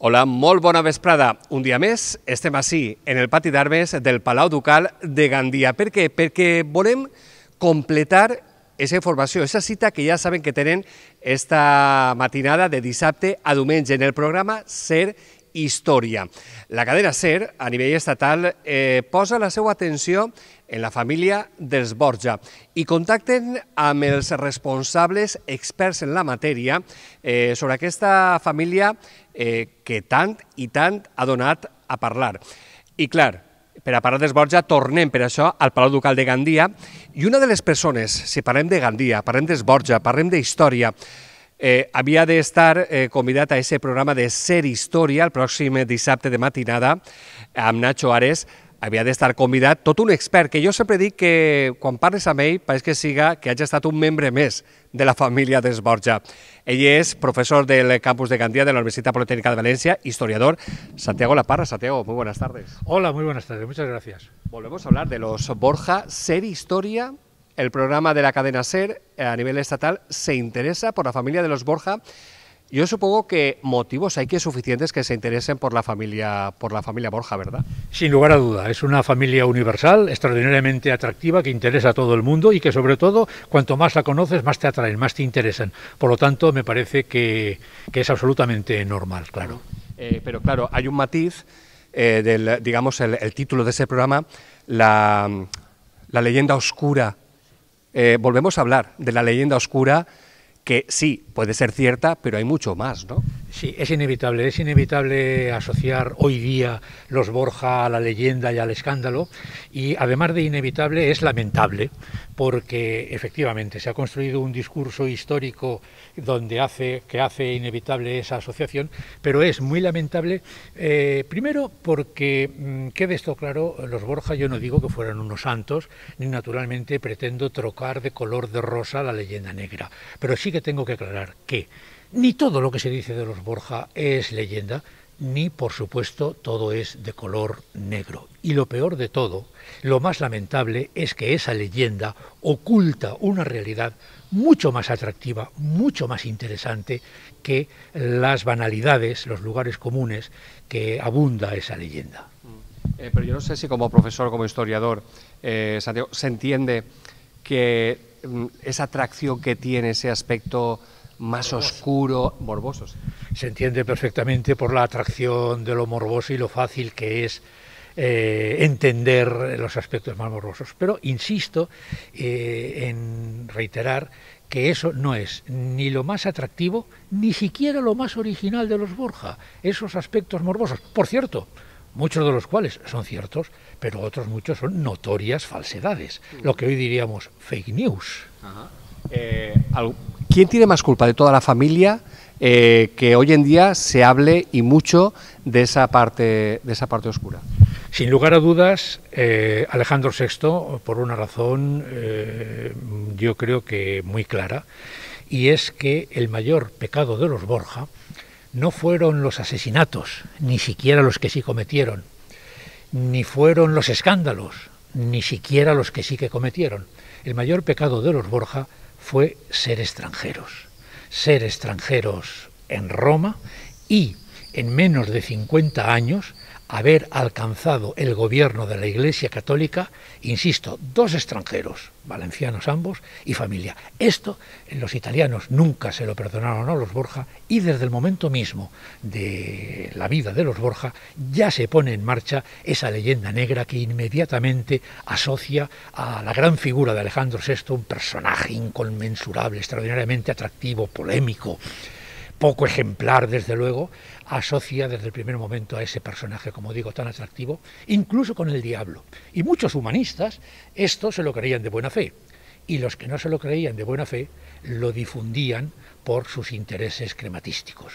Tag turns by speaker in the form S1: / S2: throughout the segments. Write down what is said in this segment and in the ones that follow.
S1: Hola, molt bona vesprada. Un dia més estem ací, en el pati d'armes del Palau Ducal de Gandia. Per què? Perquè volem completar aquesta informació, aquesta cita que ja saben que tenen esta matinada de dissabte a diumenge en el programa Ser Història. La cadena Ser, a nivell estatal, posa la seva atenció en la família dels Borja i contacten amb els responsables experts en la matèria sobre aquesta família que tant i tant ha donat a parlar. I clar, per a parlar dels Borja tornem per això al Palau Ducal de Gandia i una de les persones, si parlem de Gandia, parlem dels Borja, parlem d'història, havia d'estar convidat a aquest programa de Ser Història el pròxim dissabte de matinada amb Nacho Ares. Havia d'estar convidat tot un expert, que jo sempre dic que quan parles amb ell pareix que hagi estat un membre més de la família dels Borja. Ell és professor del campus de Gandia de la Universitat Politécnica de Valencia, historiador. Santiago Laparra. Santiago, muy buenas tardes.
S2: Hola, muy buenas tardes, muchas gracias.
S1: Volvemos a hablar de los Borja. Ser Historia, el programa de la cadena Ser a nivel estatal, se interesa por la familia de los Borja. Yo supongo que motivos hay que suficientes que se interesen por la familia Borja, ¿verdad?
S2: Sin lugar a duda, es una familia universal, extraordinariamente atractiva, que interesa a todo el mundo y que sobre todo, cuanto más la conoces, más te atraen, más te interesan. Por lo tanto, me parece que es absolutamente normal, claro.
S1: Pero claro, hay un matiz digamos, el título de ese programa, la leyenda oscura. Volvemos a hablar de la leyenda oscura, que sí, puede ser cierta, pero hay mucho más, ¿no?
S2: Sí, es inevitable asociar hoy día los Borja a la leyenda y al escándalo, y además de inevitable es lamentable, porque efectivamente se ha construido un discurso histórico que hace inevitable esa asociación, pero es muy lamentable, primero porque, quede esto claro, los Borja yo no digo que fueran unos santos, ni naturalmente pretendo trocar de color de rosa la leyenda negra, pero sí que tengo que aclarar que ni todo lo que se dice de los Borja es leyenda, ni por supuesto todo es de color negro. Y lo peor de todo, lo más lamentable, es que esa leyenda oculta una realidad mucho más atractiva, mucho más interesante que las banalidades, los lugares comunes que abunda esa leyenda.
S1: Pero yo no sé si como profesor, como historiador, Santiago, se entiende que esa atracción que tiene ese aspecto más oscuro, morboso.
S2: Se entiende perfectamente por la atracción de lo morboso y lo fácil que es entender los aspectos más morbosos. Pero insisto en reiterar que eso no es ni lo más atractivo, ni siquiera lo más original de los Borja, esos aspectos morbosos. Por cierto, muchos de los cuales son ciertos, pero otros muchos son notorias falsedades, lo que hoy diríamos fake news.
S1: Ajá. ¿Quién tiene más culpa de toda la familia que hoy en día se hable y mucho de esa parte oscura?
S2: Sin lugar a dudas, Alejandro VI, por una razón yo creo que muy clara, y es que el mayor pecado de los Borja no fueron los asesinatos, ni siquiera los que sí cometieron, ni fueron los escándalos, ni siquiera los que sí que cometieron. El mayor pecado de los Borja fue ser extranjeros en Roma y en menos de 50 años haber alcanzado el gobierno de la Iglesia Católica, insisto, 2 extranjeros, valencianos ambos, y familia. Esto los italianos nunca se lo perdonaron a los Borja, y desde el momento mismo de la vida de los Borja ya se pone en marcha esa leyenda negra que inmediatamente asocia a la gran figura de Alejandro VI, un personaje inconmensurable, extraordinariamente atractivo, polémico, poco ejemplar desde luego, asocia desde el primer momento a ese personaje, como digo, tan atractivo, incluso con el diablo. Y muchos humanistas esto se lo creían de buena fe, y los que no se lo creían de buena fe lo difundían por sus intereses crematísticos.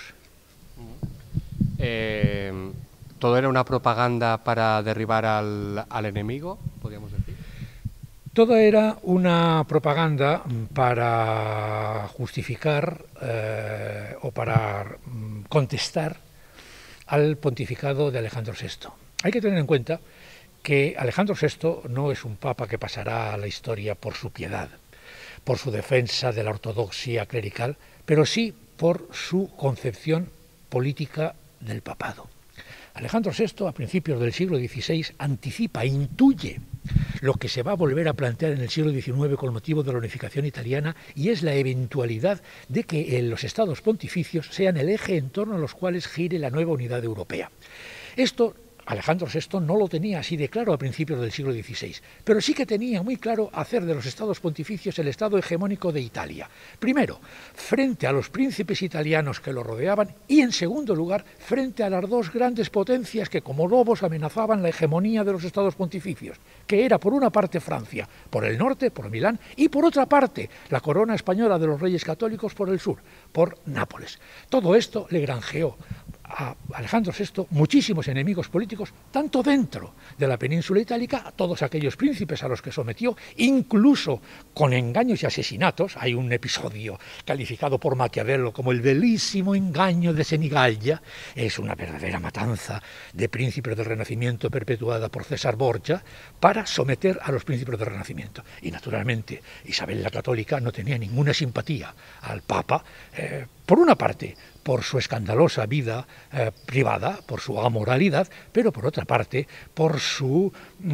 S1: ¿Todo era una propaganda para derribar al enemigo, podríamos decir?
S2: Todo era una propaganda para justificar o para contestar al pontificado de Alejandro VI. Hay que tener en cuenta que Alejandro VI no es un papa que pasará a la historia por su piedad, por su defensa de la ortodoxia clerical, pero sí por su concepción política del papado. Alejandro VI, a principios del siglo XVI, anticipa, intuye lo que se va a volver a plantear en el siglo XIX con motivo de la unificación italiana, y es la eventualidad de que los estados pontificios sean el eje en torno a los cuales gire la nueva unidad europea. Esto Alejandro VI no lo tenía así de claro a principios del siglo XVI, pero sí que tenía muy claro hacer de los estados pontificios el estado hegemónico de Italia. Primero, frente a los príncipes italianos que lo rodeaban, y en segundo lugar, frente a las dos grandes potencias que como lobos amenazaban la hegemonía de los estados pontificios, que era por una parte Francia, por el norte, por Milán, y por otra parte la corona española de los reyes católicos por el sur, por Nápoles. Todo esto le granjeó a Alejandro VI muchísimos enemigos políticos, tanto dentro de la península itálica, a todos aquellos príncipes a los que sometió, incluso con engaños y asesinatos. Hay un episodio calificado por Maquiavelo como el belísimo engaño de Senigallia. Es una verdadera matanza de príncipes del Renacimiento perpetuada por César Borgia para someter a los príncipes del Renacimiento. Y naturalmente Isabel la Católica no tenía ninguna simpatía al Papa, por una parte por su escandalosa vida privada, por su amoralidad, pero por otra parte por su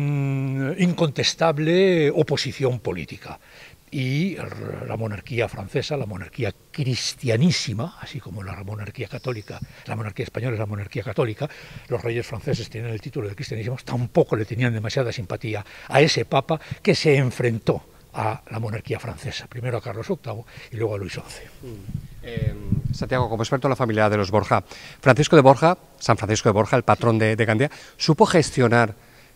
S2: incontestable oposición política. Y la monarquía francesa, la monarquía cristianísima, así como la monarquía católica, la monarquía española es la monarquía católica, los reyes franceses tienen el título de cristianísimos, tampoco le tenían demasiada simpatía a ese papa que se enfrentó a la monarquía francesa, primero a Carlos VIII y luego a Luis XI.
S1: Santiago, como experto en la familia de los Borja, San Francisco de Borja, el patrón de Gandía, ¿supo gestionar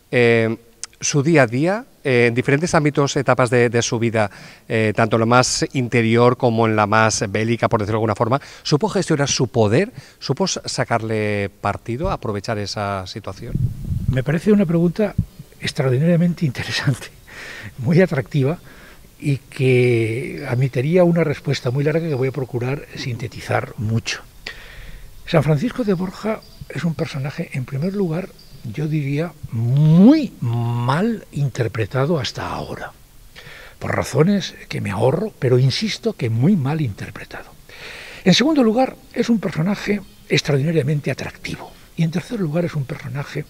S1: su día a día en diferentes ámbitos, etapas de su vida, tanto en lo más interior como en la más bélica, por decirlo de alguna forma? ¿Supo gestionar su poder? ¿Supo sacarle partido, aprovechar esa situación?
S2: Me parece una pregunta extraordinariamente interesante, muy atractiva, y que admitiría una respuesta muy larga que voy a procurar sintetizar mucho. San Francisco de Borja es un personaje, en primer lugar, yo diría, muy mal interpretado hasta ahora, por razones que me ahorro, pero insisto que muy mal interpretado. En segundo lugar, es un personaje extraordinariamente atractivo, y en tercer lugar es un personaje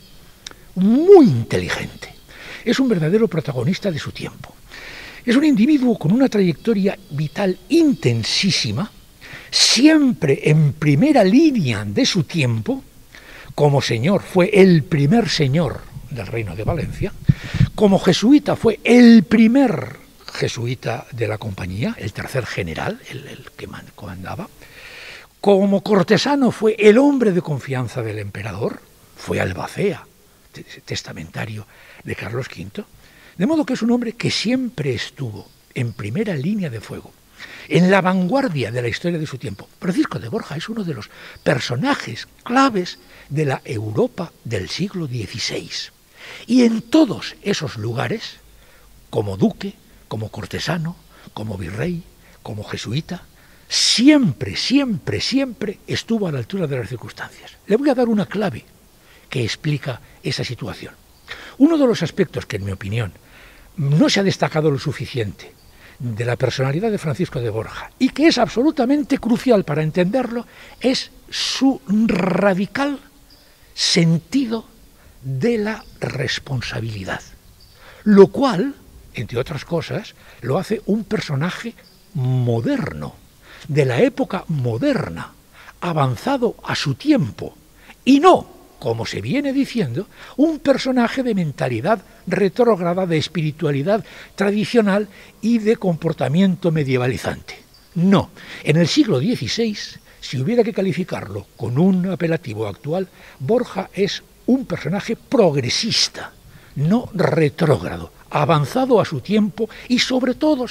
S2: muy inteligente. Es un verdadero protagonista de su tiempo. Es un individuo con una trayectoria vital intensísima, siempre en primera línea de su tiempo. Como señor fue el primer señor del Reino de Valencia, como jesuita fue el primer jesuita de la compañía, el tercer general, el que comandaba. Como cortesano fue el hombre de confianza del emperador, fue albacea, testamentario de Carlos V. De modo que es un hombre que siempre estuvo en primera línea de fuego, en la vanguardia de la historia de su tiempo. Francisco de Borja es uno de los personajes claves de la Europa del siglo XVI. Y en todos esos lugares, como duque, como cortesano, como virrey, como jesuita, siempre, siempre, siempre estuvo a la altura de las circunstancias. Le voy a dar una clave que explica esa situación. Uno de los aspectos que, en mi opinión, no se ha destacado lo suficiente de la personalidad de Francisco de Borja y que es absolutamente crucial para entenderlo es su radical sentido de la responsabilidad, lo cual, entre otras cosas, lo hace un personaje moderno, de la época moderna, avanzado a su tiempo, y no, como se viene diciendo, un personaje de mentalidad retrógrada, de espiritualidad tradicional y de comportamiento medievalizante. No, en el siglo XVI, si hubiera que calificarlo con un apelativo actual, Borja es un personaje progresista, no retrógrado, avanzado a su tiempo y sobre todo,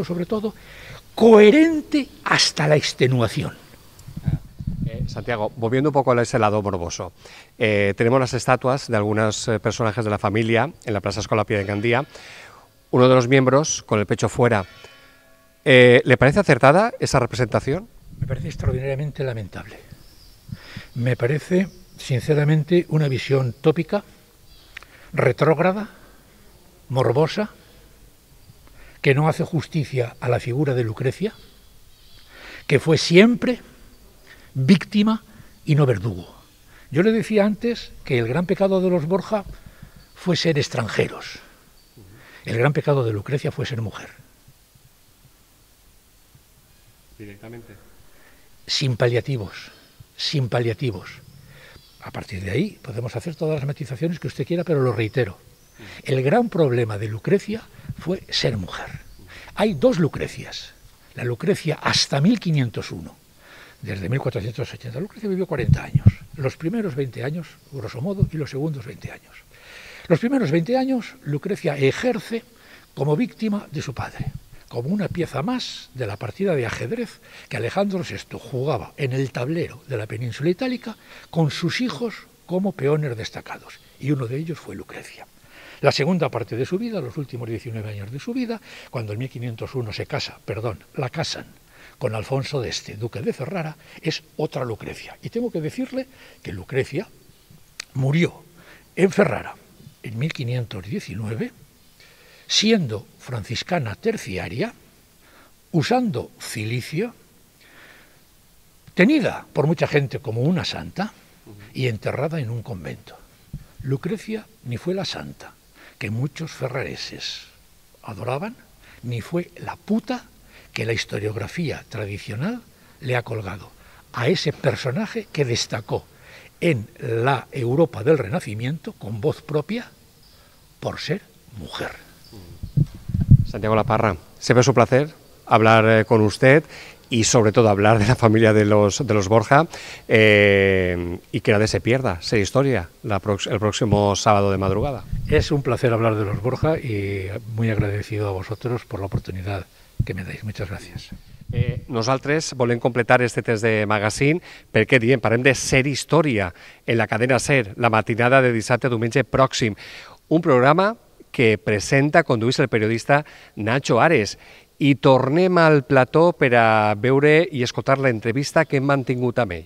S2: coherente hasta la extenuación.
S1: Santiago, volviendo un poco a ese lado morboso, tenemos las estatuas de algunos personajes de la familia en la Plaza Escolapia de Gandía. Uno de los miembros con el pecho fuera. ¿Le parece acertada esa representación?
S2: Me parece extraordinariamente lamentable. Me parece, sinceramente, una visión tópica, retrógrada, morbosa, que no hace justicia a la figura de Lucrecia, que fue siempre víctima y no verdugo. Yo le decía antes que el gran pecado de los Borja fue ser extranjeros. El gran pecado de Lucrecia fue ser mujer.
S1: Directamente.
S2: Sin paliativos, sin paliativos. A partir de ahí podemos hacer todas las matizaciones que usted quiera, pero lo reitero. El gran problema de Lucrecia fue ser mujer. Hay dos Lucrecias. La Lucrecia hasta 1501, desde 1480. Lucrecia vivió 40 años. Los primeros 20 años, grosso modo, y los segundos 20 años. Los primeros 20 años, Lucrecia ejerce como víctima de su padre, como una pieza más de la partida de ajedrez que Alejandro VI jugaba en el tablero de la península itálica con sus hijos como peones destacados, y uno de ellos fue Lucrecia. La segunda parte de su vida, los últimos 19 años de su vida, cuando en 1501 la casan con Alfonso d'Este, duque de Ferrara, es otra Lucrecia. Y tengo que decirle que Lucrecia murió en Ferrara en 1519, siendo franciscana terciaria, usando cilicio, tenida por mucha gente como una santa y enterrada en un convento. Lucrecia ni fue la santa que muchos ferrareses adoraban, ni fue la puta que la historiografía tradicional le ha colgado a ese personaje que destacó en la Europa del Renacimiento con voz propia por ser mujer.
S1: Santiago Laparra, siempre es un placer hablar con usted y sobre todo hablar de la familia de los Borja y que nadie se pierda, Ser Historia, el próximo sábado de madrugada.
S2: Es un placer hablar de los Borja y muy agradecido a vosotros por la oportunidad que me dais. Muchas gracias.
S1: Nosaltres volem completar este test de magazine perquè diem, parlem de Ser Història en la cadena SER, la matinada de dissabte a diumenge pròxim. Un programa que presenta, condueix el periodista Nacho Ares. I tornem al plató per a veure i escoltar l'entrevista que hem mantingut amb ell.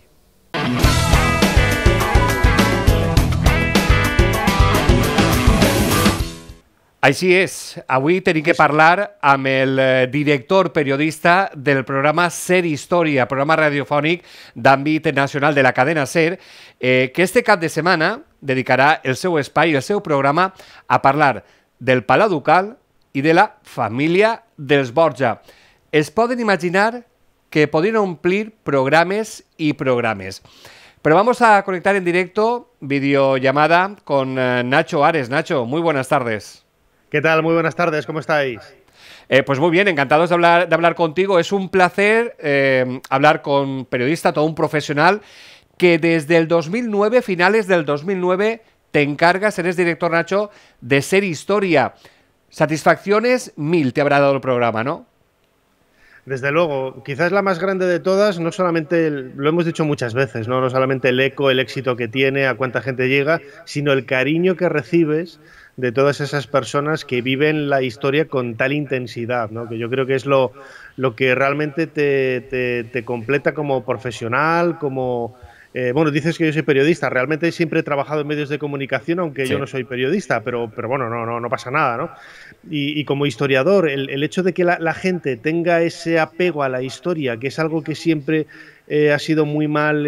S1: Així és, avui tenim que parlar amb el director periodista del programa Ser Història, programa radiofònic d'àmbit nacional de la cadena SER, que este cap de setmana dedicarà el seu espai, el seu programa, a parlar del Palau Ducal i de la família dels Borja. Es poden imaginar que podrien omplir programes y programes. Pero vamos a conectar en directo, videollamada, con Nacho Ares. Nacho, muy buenas tardes.
S3: ¿Qué tal? Muy buenas tardes, ¿cómo estáis?
S1: Pues muy bien, encantados de hablar contigo. Es un placer hablar con un periodista, todo un profesional, que desde el 2009, finales del 2009, te encargas, eres director, Nacho, de Ser Historia. Satisfacciones 1000 te habrá dado el programa, ¿no?
S3: Desde luego, quizás la más grande de todas, no solamente, lo hemos dicho muchas veces, ¿no? No solamente el eco, el éxito que tiene, a cuánta gente llega, sino el cariño que recibes de todas esas personas que viven la historia con tal intensidad, ¿no? Que yo creo que es lo que realmente te completa como profesional, como... bueno, dices que yo soy periodista, realmente siempre he trabajado en medios de comunicación, aunque yo no soy periodista, pero bueno, no pasa nada, ¿no? Y como historiador, el hecho de que la gente tenga ese apego a la historia, que es algo que siempre ha sido muy mal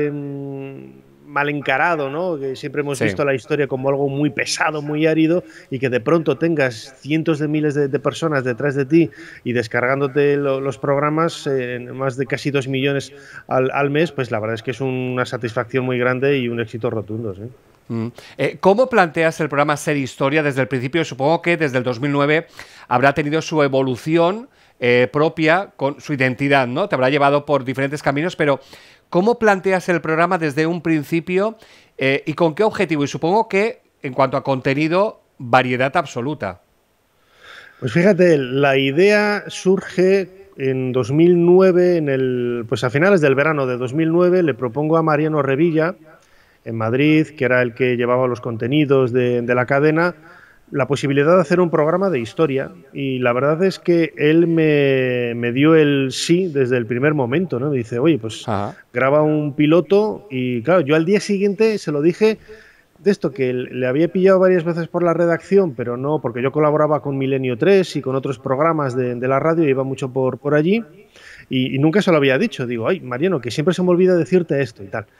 S3: encarado, ¿no? Que siempre hemos visto la historia como algo muy pesado, muy árido, y que de pronto tengas cientos de miles de personas detrás de ti y descargándote los programas, más de casi 2 millones al mes, pues la verdad es que es una satisfacción muy grande y un éxito rotundo, ¿sí?
S1: ¿Cómo planteas el programa Ser Historia desde el principio? Supongo que desde el 2009 habrá tenido su evolución propia, con su identidad, ¿no? Te habrá llevado por diferentes caminos, pero ¿cómo planteas el programa desde un principio y con qué objetivo? Y supongo que, en cuanto a contenido, variedad absoluta.
S3: Pues fíjate, la idea surge en 2009, pues a finales del verano de 2009, le propongo a Mariano Revilla, en Madrid, que era el que llevaba los contenidos de la cadena, la posibilidad de hacer un programa de historia, y la verdad es que él me dio el sí desde el primer momento, ¿no? Me dice, oye, pues graba un piloto, y claro, yo al día siguiente se lo dije de esto, que le había pillado varias veces por la redacción, pero no, porque yo colaboraba con Milenio 3 y con otros programas de la radio, iba mucho por allí, y nunca se lo había dicho. Digo, ay, Mariano, que siempre se me olvida decirte esto y tal.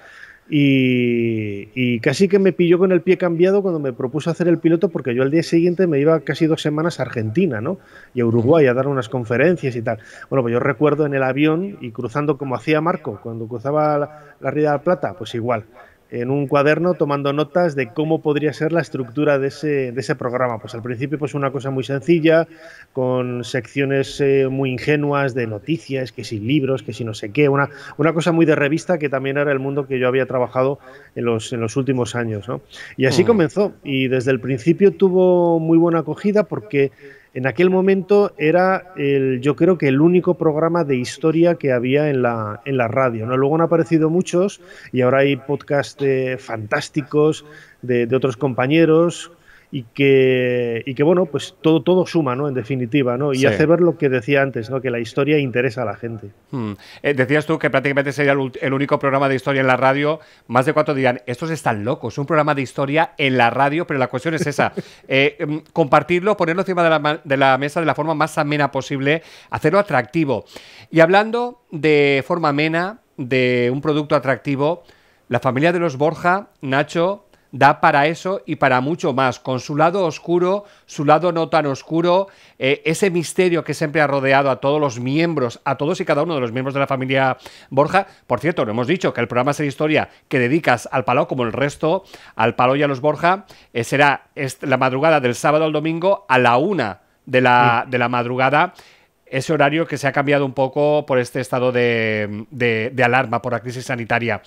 S3: y casi que me pilló con el pie cambiado cuando me propuso hacer el piloto, porque yo al día siguiente me iba casi 2 semanas a Argentina, ¿no? Y a Uruguay a dar unas conferencias y tal. Bueno, pues yo recuerdo en el avión y cruzando como hacía Marco cuando cruzaba la Ría de la Plata, pues igual, en un cuaderno tomando notas de cómo podría ser la estructura de ese programa. Pues al principio pues una cosa muy sencilla, con secciones muy ingenuas de noticias, que si libros, que si no sé qué, una cosa muy de revista, que también era el mundo que yo había trabajado en los últimos años, ¿no? Y así comenzó, y desde el principio tuvo muy buena acogida porque en aquel momento era yo creo que el único programa de historia que había en la radio, ¿no? Luego han aparecido muchos y ahora hay podcasts fantásticos de otros compañeros y que bueno, pues todo suma, ¿no? En definitiva, ¿no? Y
S1: Sí.
S3: hace ver lo que decía antes, ¿no? Que la historia interesa a la gente.
S1: Decías tú que prácticamente sería el único programa de historia en la radio. Más de 4 dirán, estos están locos, un programa de historia en la radio, pero la cuestión es esa, compartirlo, ponerlo encima de la mesa de la forma más amena posible, hacerlo atractivo. Y hablando de forma amena, de un producto atractivo, la familia de los Borja, Nacho, da para eso y para mucho más, con su lado oscuro, su lado no tan oscuro, ese misterio que siempre ha rodeado a todos los miembros, a todos y cada uno de los miembros de la familia Borja. Por cierto, lo hemos dicho, que el programa Ser Historia que dedicas al Palau, como el resto, al Palau y a los Borja, será la madrugada del sábado al domingo a la 1 de la madrugada. Ese horario que se ha cambiado un poco por este estado de alarma por la crisis sanitaria.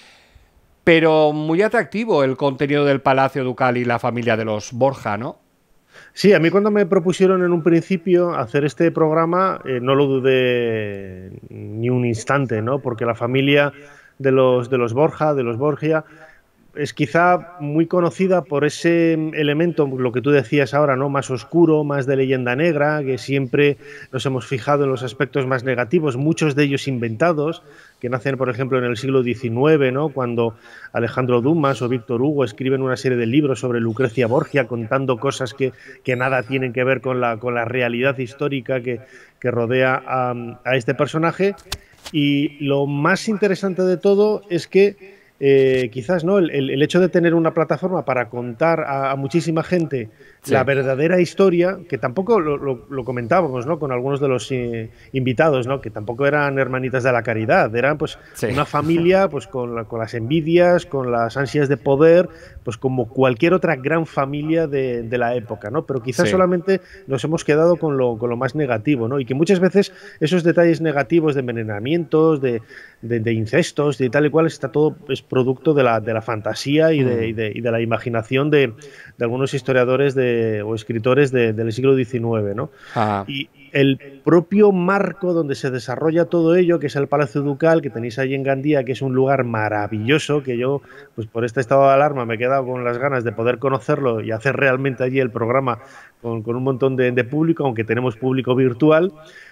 S1: Pero muy atractivo el contenido del Palacio Ducal y la familia de los Borja, ¿no?
S3: Sí, a mí cuando me propusieron en un principio hacer este programa, no lo dudé ni un instante, ¿no? Porque la familia de los Borja, de los Borgia, es quizá muy conocida por ese elemento, lo que tú decías ahora, ¿no? Más oscuro, más de leyenda negra, que siempre nos hemos fijado en los aspectos más negativos, muchos de ellos inventados, que nacen, por ejemplo, en el siglo XIX, ¿no? Cuando Alejandro Dumas o Víctor Hugo escriben una serie de libros sobre Lucrecia Borgia, contando cosas que nada tienen que ver con la realidad histórica que rodea a este personaje. Y lo más interesante de todo es que quizás no el hecho de tener una plataforma para contar a muchísima gente la verdadera historia, que tampoco lo comentábamos, ¿no? Con algunos de los invitados, ¿no? Que tampoco eran hermanitas de la caridad, eran pues una familia pues con las envidias, con las ansias de poder, pues como cualquier otra gran familia de la época, ¿no? Pero quizás solamente nos hemos quedado con lo más negativo, ¿no? Y que muchas veces esos detalles negativos de envenenamientos, de incestos, de tal y cual, está todo es producto de la fantasía y de la imaginación de algunos historiadores o escritores del siglo XIX, ¿no? Y el propio marco donde se desarrolla todo ello, que es el Palacio Ducal, que tenéis ahí en Gandía, que es un lugar maravilloso, que yo, pues por este estado de alarma, me he quedado con las ganas de poder conocerlo y hacer realmente allí el programa con un montón de público, aunque tenemos público virtual.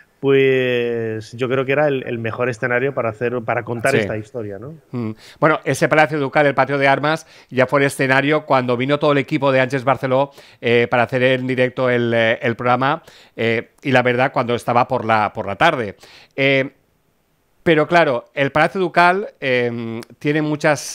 S3: Pues yo creo que era el mejor escenario para contar esta historia, ¿no?
S1: Bueno, ese Palacio Ducal, el Patio de Armas, ya fue el escenario cuando vino todo el equipo de Ángels Barceló para hacer en directo el programa, y la verdad, cuando estaba por la tarde. Pero claro, el Palacio Ducal tiene muchos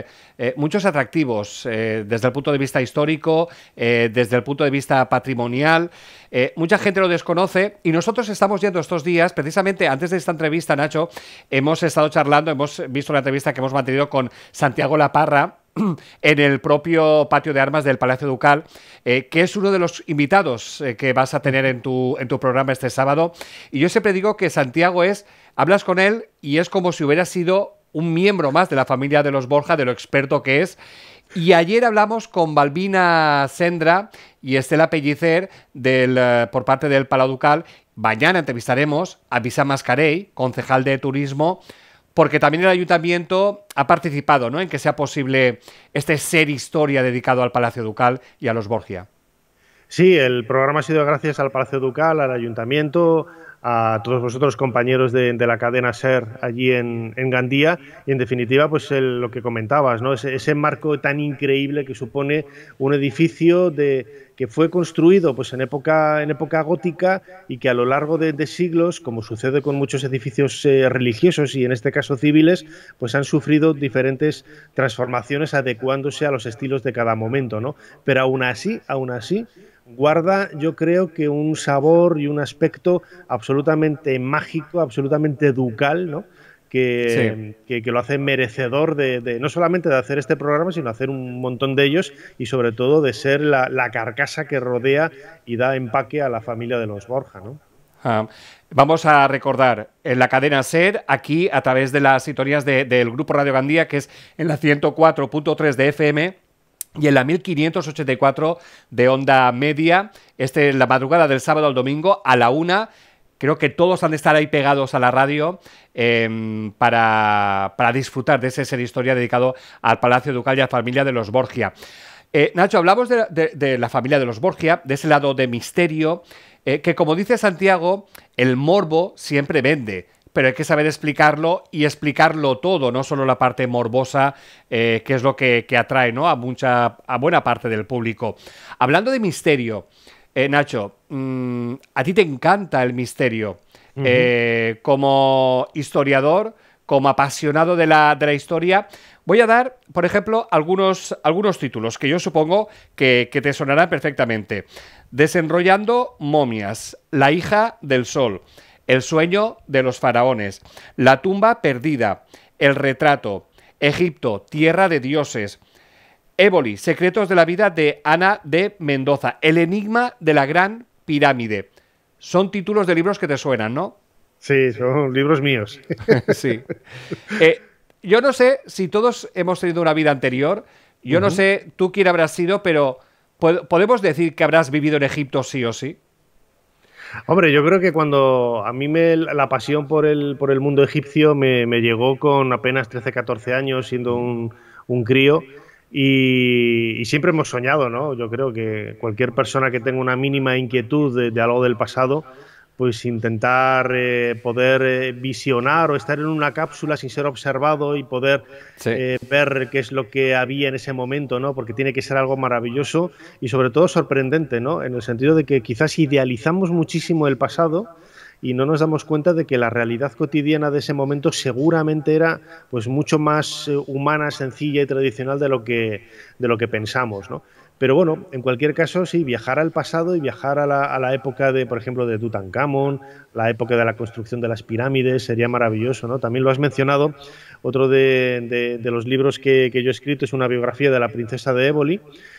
S1: atractivos desde el punto de vista histórico, desde el punto de vista patrimonial. Mucha gente lo desconoce y nosotros estamos yendo estos días, precisamente antes de esta entrevista, Nacho, hemos estado charlando, hemos visto la entrevista que hemos mantenido con Santiago Laparra en el propio Patio de Armas del Palacio Ducal, que es uno de los invitados que vas a tener en tu programa este sábado. Y yo siempre digo que Santiago hablas con él y es como si hubiera sido un miembro más de la familia de los Borja, de lo experto que es. Y ayer hablamos con Balbina Sendra y Estela Pellicer por parte del Palau Ducal. Mañana entrevistaremos a Vicent Mascarell, concejal de Turismo, porque también el Ayuntamiento ha participado, ¿no?, en que sea posible este Ser Historia dedicado al Palacio Ducal y a los Borgia.
S3: Sí, el programa ha sido gracias al Palacio Ducal, al Ayuntamiento, a todos vosotros, compañeros de la cadena SER allí en Gandía, y en definitiva, pues lo que comentabas, ¿no? Ese marco tan increíble que supone un edificio que fue construido pues en época gótica y que a lo largo de siglos, como sucede con muchos edificios religiosos y en este caso civiles, pues han sufrido diferentes transformaciones adecuándose a los estilos de cada momento, ¿no? Pero aún así, guarda, yo creo que un sabor y un aspecto absolutamente mágico, absolutamente ducal, ¿no?
S1: Sí.
S3: Que lo hace merecedor no solamente de hacer este programa, sino hacer un montón de ellos y sobre todo de ser la carcasa que rodea y da empaque a la familia de los Borja, ¿no?
S1: Vamos a recordar en la cadena SER, aquí a través de las sintonías del Grupo Radio Gandía, que es en la 104.3 de FM y en la 1584 de onda media, la madrugada del sábado al domingo a la 1. Creo que todos han de estar ahí pegados a la radio para disfrutar de ese Ser Historia dedicado al Palacio Ducal y a la familia de los Borgia. Nacho, hablamos de la familia de los Borgia, de ese lado de misterio, que como dice Santiago, el morbo siempre vende, pero hay que saber explicarlo y explicarlo todo, no solo la parte morbosa, que es lo que atrae, ¿no?, a buena parte del público. Hablando de misterio, Nacho, a ti te encanta el misterio. Como historiador, como apasionado de la historia, voy a dar, por ejemplo, algunos títulos que yo supongo que te sonarán perfectamente. Desenrollando momias, La hija del sol, El sueño de los faraones, La tumba perdida, El retrato, Egipto, tierra de dioses, Éboli, secretos de la vida de Ana de Mendoza, El enigma de la gran pirámide. Son títulos de libros que te suenan, ¿no?
S3: Sí, son libros míos.
S1: Sí. Yo no sé si todos hemos tenido una vida anterior. Yo no sé tú quién habrás sido, pero ¿podemos decir que habrás vivido en Egipto sí o sí?
S3: Hombre, yo creo que cuando a mí la pasión por el mundo egipcio me llegó con apenas 13, 14 años, siendo un crío, y siempre hemos soñado, ¿no? Yo creo que cualquier persona que tenga una mínima inquietud de algo del pasado, pues intentar poder visionar o estar en una cápsula sin ser observado y poder ver qué es lo que había en ese momento, ¿no? Porque tiene que ser algo maravilloso y sobre todo sorprendente, ¿no? En el sentido de que quizás idealizamos muchísimo el pasado y no nos damos cuenta de que la realidad cotidiana de ese momento seguramente era pues mucho más humana, sencilla y tradicional de lo que pensamos, ¿no? Pero bueno, en cualquier caso, sí, viajar al pasado y viajar a la época de, por ejemplo, de Tutankamón, la época de la construcción de las pirámides, sería maravilloso, ¿no? También lo has mencionado, otro de los libros que yo he escrito es una biografía de la princesa de Éboli,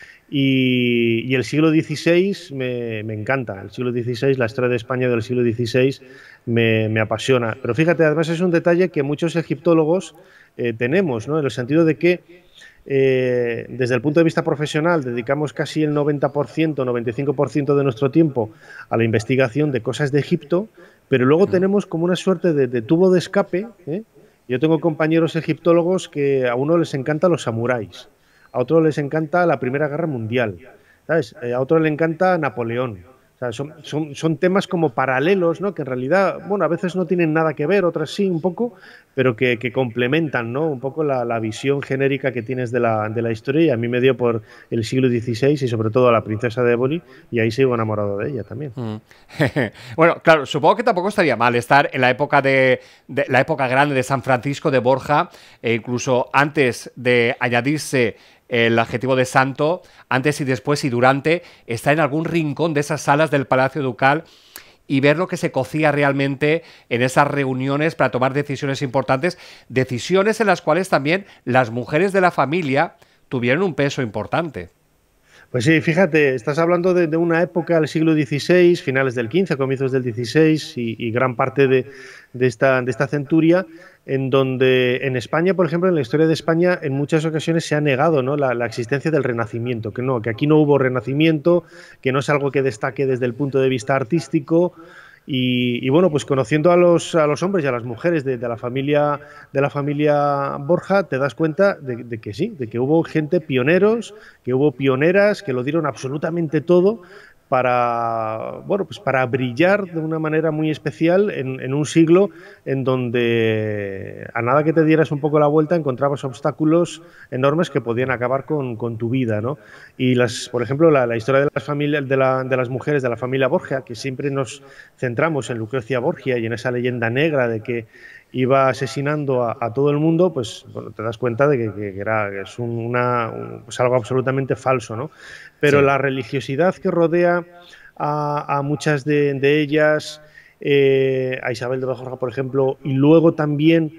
S3: y el siglo XVI me encanta, el siglo XVI, la historia de España del siglo XVI me apasiona. Pero fíjate, además es un detalle que muchos egiptólogos tenemos, ¿no? En el sentido de que desde el punto de vista profesional dedicamos casi el 90%, 95% de nuestro tiempo a la investigación de cosas de Egipto, pero luego tenemos como una suerte de tubo de escape, ¿eh? Yo tengo compañeros egiptólogos que a uno les encantan los samuráis, a otro les encanta la Primera Guerra Mundial, ¿sabes? A otro le encanta Napoleón. O sea, son temas como paralelos, ¿no? Que en realidad, bueno, a veces no tienen nada que ver, otras sí, un poco, pero que complementan, ¿no? Un poco la visión genérica que tienes de la historia, y a mí me dio por el siglo XVI y sobre todo a la princesa de Éboli, y ahí sigo enamorado de ella también.
S1: Bueno, claro, supongo que tampoco estaría mal estar en la época de la época grande de San Francisco de Borja, e incluso antes de añadirse el adjetivo de santo, antes y después y durante, está en algún rincón de esas salas del Palacio Ducal y ver lo que se cocía realmente en esas reuniones para tomar decisiones importantes, decisiones en las cuales también las mujeres de la familia tuvieron un peso importante.
S3: Pues sí, fíjate, estás hablando de una época del siglo XVI, finales del XV, comienzos del XVI y gran parte de esta centuria, en donde en España, por ejemplo, en la historia de España, en muchas ocasiones se ha negado, ¿no?, la existencia del Renacimiento, que aquí no hubo Renacimiento, que no es algo que destaque desde el punto de vista artístico. Y bueno, pues conociendo a los hombres y a las mujeres de la familia Borja, te das cuenta de que sí, de que hubo gente pioneros, que hubo pioneras, que lo dieron absolutamente todo, bueno, pues para brillar de una manera muy especial en un siglo en donde a nada que te dieras un poco la vuelta encontrabas obstáculos enormes que podían acabar con tu vida, ¿no? Y por ejemplo, la historia de las familias, de las mujeres de la familia Borgia, que siempre nos centramos en Lucrecia Borgia y en esa leyenda negra de que iba asesinando a todo el mundo, pues bueno, te das cuenta de que es pues algo absolutamente falso, ¿no? Pero
S1: Sí.
S3: la religiosidad que rodea a muchas de ellas, a Isabel de Borja, por ejemplo, y luego también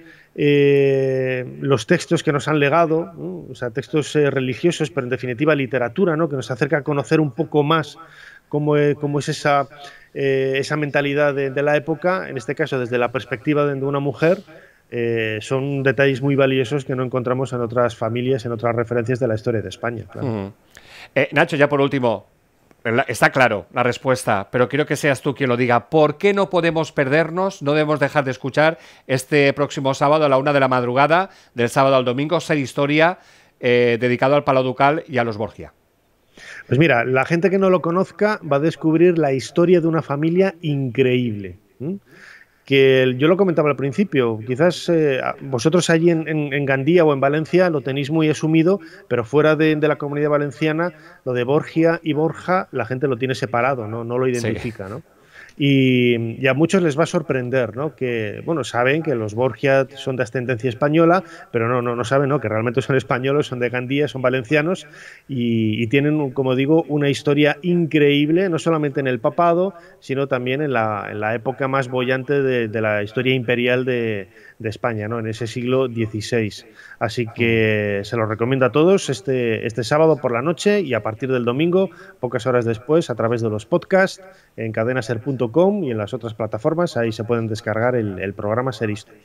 S3: los textos que nos han legado, ¿no? O sea, textos religiosos, pero en definitiva literatura, ¿no? Que nos acerca a conocer un poco más cómo es esa mentalidad de la época, en este caso desde la perspectiva de una mujer. Son detalles muy valiosos que no encontramos en otras familias, en otras referencias de la historia de España. Claro.
S1: Nacho, ya por último, está claro la respuesta, pero quiero que seas tú quien lo diga. ¿Por qué no podemos perdernos, no debemos dejar de escuchar este próximo sábado a la 1 de la madrugada, del sábado al domingo, Ser Historia, dedicado al Palau Ducal y a los Borgia?
S3: Pues mira, la gente que no lo conozca va a descubrir la historia de una familia increíble. Que yo lo comentaba al principio, quizás vosotros allí en Gandía o en Valencia lo tenéis muy asumido, pero fuera de la Comunidad Valenciana, lo de Borgia y Borja, la gente lo tiene separado, no lo identifica, sí. ¿No? Y a muchos les va a sorprender, ¿no? Que, bueno, saben que los Borgia son de ascendencia española, pero no saben, ¿no? Que realmente son españoles, son de Gandía, son valencianos y tienen, como digo, una historia increíble, no solamente en el papado, sino también en la época más boyante de la historia imperial de España, ¿no? En ese siglo XVI. Así que se lo recomiendo a todos este sábado por la noche y a partir del domingo, pocas horas después, a través de los podcasts, en cadenaser.com y en las otras plataformas, ahí se pueden descargar el programa Ser Historia.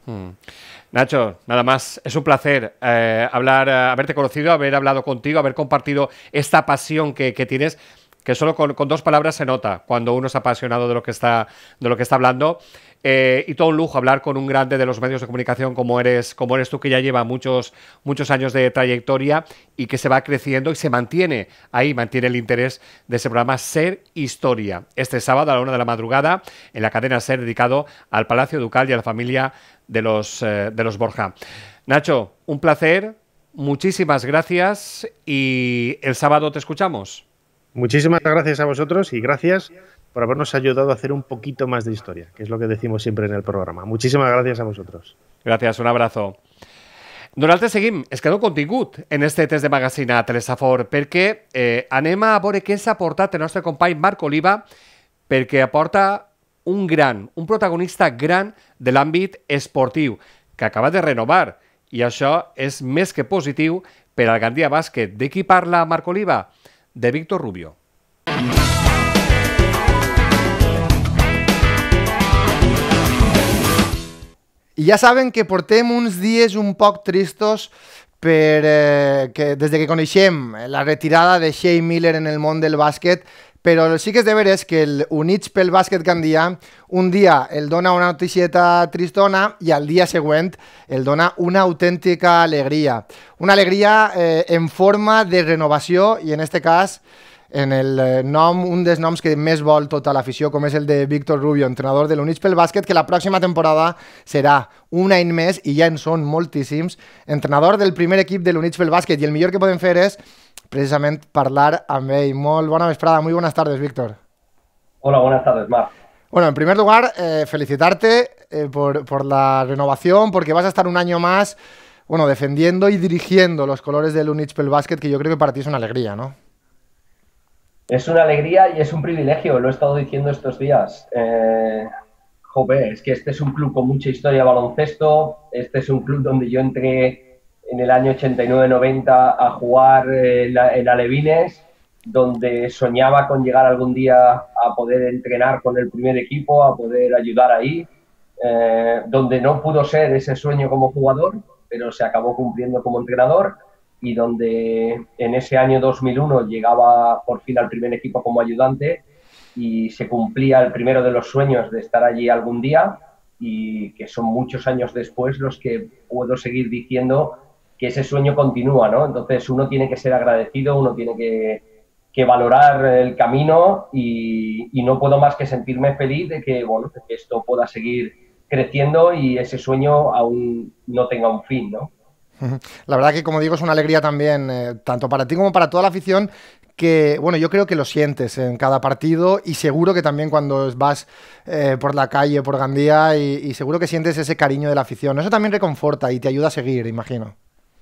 S1: Nacho, nada más, es un placer haberte conocido, haber hablado contigo, haber compartido esta pasión que tienes, que solo con dos palabras se nota cuando uno es apasionado de lo que está hablando. Y todo un lujo hablar con un grande de los medios de comunicación como eres tú, que ya lleva muchos años de trayectoria y que se va creciendo y se mantiene el interés de ese programa Ser Historia. Este sábado a la 1 de la madrugada en la cadena Ser, dedicado al Palacio Ducal y a la familia de los Borja. Nacho, un placer, muchísimas gracias y el sábado te escuchamos.
S3: Muchísimas gracias a vosotros y gracias por habernos ayudado a hacer un poquito más de historia, que es lo que decimos siempre en el programa. Muchísimas gracias a vosotros.
S1: Gràcies, un abrazo. Nosaltres seguim, es quedeu contingut en este test de magazine a Telesafor, perquè anem a veure què s'ha portat el nostre company Marc Oliva, perquè aporta un protagonista gran de l'àmbit esportiu, que acaba de renovar, i això és més que positiu per al Gandia Bàsquet. De qui parla Marc Oliva? De Víctor Rubio.
S4: I ja saben que portem uns dies un poc tristos que des que coneixem la retirada de Shea Miller en el món del bàsquet, però sí que és de veres que el Units pel Bàsquet Gandia un dia el dona una noticieta tristona i al dia següent el dona una autèntica alegria. Una alegria en forma de renovació i en este cas en el nom, un dels noms que més vol tota l'afició, com és el de Víctor Rubio, entrenador de l'Units pel Bàsquet, que la pròxima temporada serà un any més, i ja en són moltíssims, entrenador del primer equip de l'Units pel Bàsquet, i el millor que podem fer és precisament parlar amb ell. Molt bona vesprada, muy buenas tardes, Víctor.
S5: Hola, buenas tardes, Marc.
S4: Bueno, en primer lugar, felicitarte por la renovación, porque vas a estar un año más, bueno, defendiendo y dirigiendo los colores del Units pel Bàsquet, que yo creo que para ti es una alegría, ¿no?
S5: Es una alegría y es un privilegio, lo he estado diciendo estos días. Es que este es un club con mucha historia de baloncesto, este es un club donde yo entré en el año 89-90 a jugar en Alevines, donde soñaba con llegar algún día a poder entrenar con el primer equipo, a poder ayudar ahí, donde no pudo ser ese sueño como jugador, pero se acabó cumpliendo como entrenador, y donde en ese año 2001 llegaba por fin al primer equipo como ayudante y se cumplía el primero de los sueños de estar allí algún día, y que son muchos años después los que puedo seguir diciendo que ese sueño continúa, ¿no? Entonces uno tiene que ser agradecido, uno tiene que valorar el camino y no puedo más que sentirme feliz de que, bueno, de que esto pueda seguir creciendo y ese sueño aún no tenga un fin, ¿no?
S4: La verdad que, como digo, es una alegría también, tanto para ti como para toda la afición, que, bueno, yo creo que lo sientes en cada partido y seguro que también cuando vas por la calle, por Gandía, y seguro que sientes ese cariño de la afición. Eso también reconforta y te ayuda a seguir, imagino.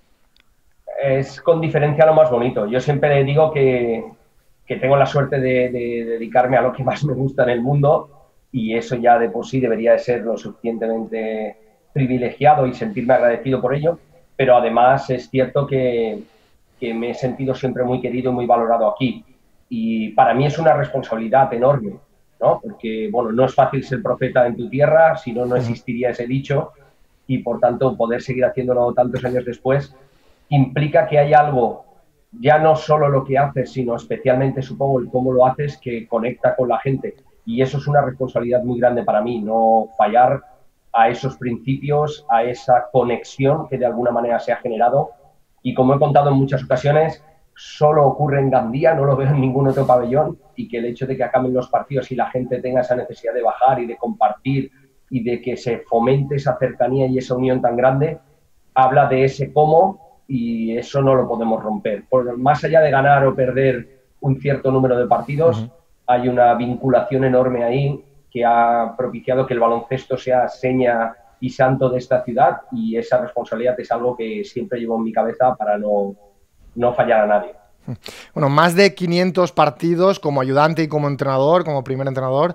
S5: Es con diferencia lo más bonito. Yo siempre digo que tengo la suerte de dedicarme a lo que más me gusta en el mundo y eso ya de por sí debería de ser lo suficientemente privilegiado y sentirme agradecido por ello, pero además es cierto que me he sentido siempre muy querido y muy valorado aquí y para mí es una responsabilidad enorme, ¿no? Porque, bueno, no es fácil ser profeta en tu tierra, si no, no existiría ese dicho y, por tanto, poder seguir haciéndolo tantos años después implica que hay algo, ya no solo lo que haces, sino especialmente, supongo, el cómo lo haces, que conecta con la gente. Y eso es una responsabilidad muy grande para mí, no fallar a esos principios, a esa conexión que de alguna manera se ha generado. Y como he contado en muchas ocasiones, solo ocurre en Gandía, no lo veo en ningún otro pabellón, y que el hecho de que acaben los partidos y la gente tenga esa necesidad de bajar y de compartir y de que se fomente esa cercanía y esa unión tan grande, habla de ese cómo y eso no lo podemos romper. Más allá de ganar o perder un cierto número de partidos, hay una vinculación enorme ahí que ha propiciado que el baloncesto sea seña y santo de esta ciudad y esa responsabilidad es algo que siempre llevo en mi cabeza para no fallar a nadie.
S4: Bueno, más de 500 partidos como ayudante y como entrenador, como primer entrenador,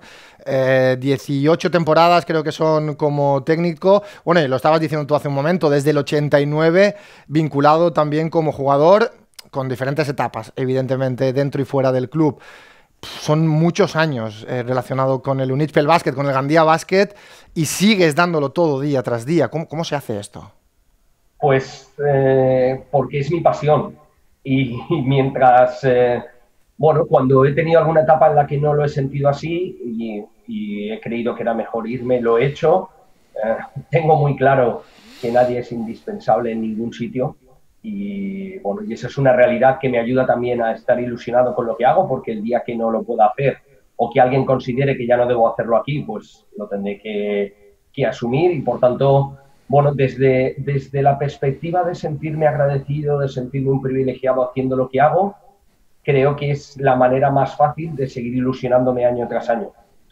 S4: 18 temporadas creo que son como técnico. Bueno, y lo estabas diciendo tú hace un momento, desde el 89 vinculado también como jugador, con diferentes etapas, evidentemente, dentro y fuera del club. Son muchos años relacionado con el Unitpel Basket, con el Gandía Basket, y sigues dándolo todo día tras día. ¿Cómo se hace esto?
S5: Pues porque es mi pasión. Y mientras, bueno, cuando he tenido alguna etapa en la que no lo he sentido así y he creído que era mejor irme, lo he hecho. Tengo muy claro que nadie es indispensable en ningún sitio y, bueno, y esa es una realidad que me ayuda también a estar ilusionado con lo que hago porque el día que no lo pueda hacer o que alguien considere que ya no debo hacerlo aquí, pues lo tendré que asumir y, por tanto, bueno, desde la perspectiva de sentirme agradecido, de sentirme un privilegiado haciendo lo que hago, creo que es la manera más fácil de seguir ilusionándome año tras año.